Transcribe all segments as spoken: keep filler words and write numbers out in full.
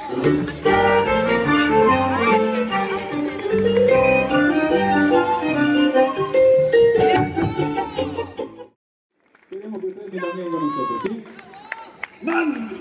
Queremos que ustedes que también con nosotros, ¿sí? ¡Mande!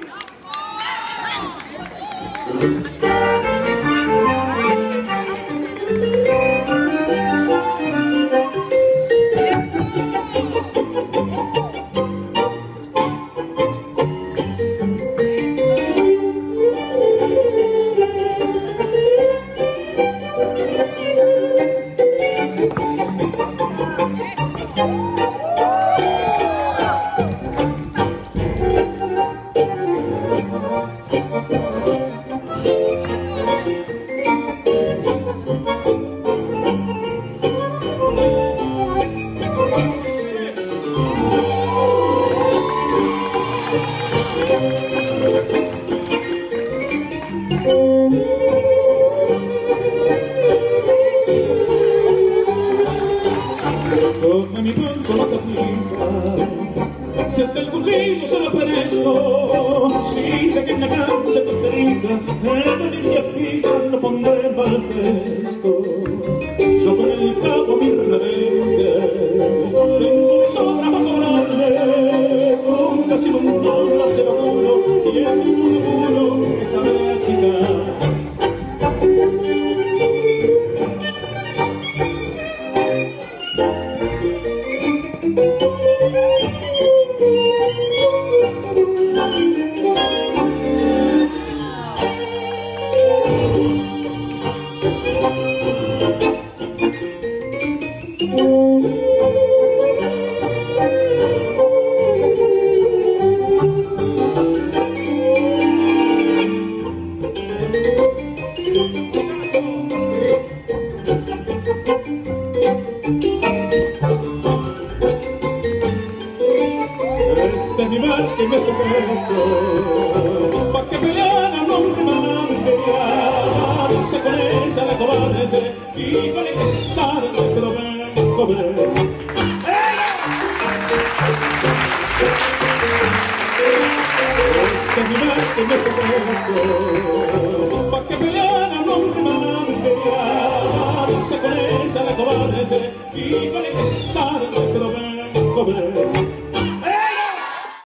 Come mi poncho más aflija, si hasta el cuchillo se lo presto, si de que en la cancha tonterica, en línea fija no pondré mal gesto. Yo con el capo mi rebelde, tengo de sobra para cobrarle, con casi un dólar se lo juro, y en mi murmuro esa bella chica. Este es mi mar que me sujeto, pa' que peleara un hombre mande, se con ella la cobarde, y vale que es tarde, pero vengo, vengo. Este es mi mar que me sujeto, pa' que peleara un hombre mande, se con ella la cobarde, y vale que es tarde, pero vengo, vengo.